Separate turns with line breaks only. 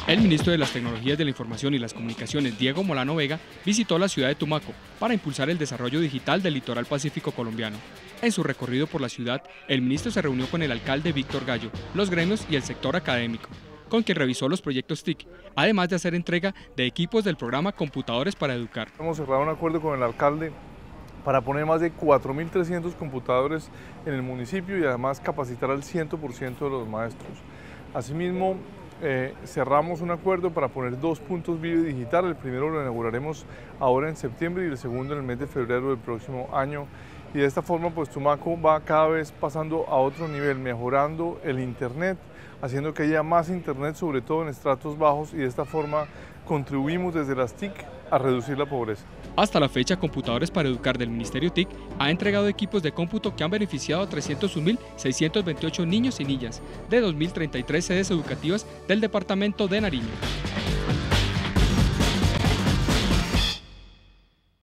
El ministro de las Tecnologías de la Información y las Comunicaciones, Diego Molano Vega, visitó la ciudad de Tumaco para impulsar el desarrollo digital del litoral pacífico colombiano. En su recorrido por la ciudad, el ministro se reunió con el alcalde Víctor Gallo, los gremios y el sector académico, con quien revisó los proyectos TIC, además de hacer entrega de equipos del programa Computadores para Educar.
Hemos cerrado un acuerdo con el alcalde para poner más de 4.300 computadores en el municipio y además capacitar al 100% de los maestros. Asimismo, cerramos un acuerdo para poner 2 puntos video digital. El primero lo inauguraremos ahora en septiembre y el segundo en el mes de febrero del próximo año. Y de esta forma, pues Tumaco va cada vez pasando a otro nivel, mejorando el internet, haciendo que haya más internet, sobre todo en estratos bajos, y de esta forma contribuimos desde las TIC a reducir la pobreza.
Hasta la fecha, Computadores para Educar del Ministerio TIC ha entregado equipos de cómputo que han beneficiado a 301.628 niños y niñas de 2.033 sedes educativas del departamento de Nariño.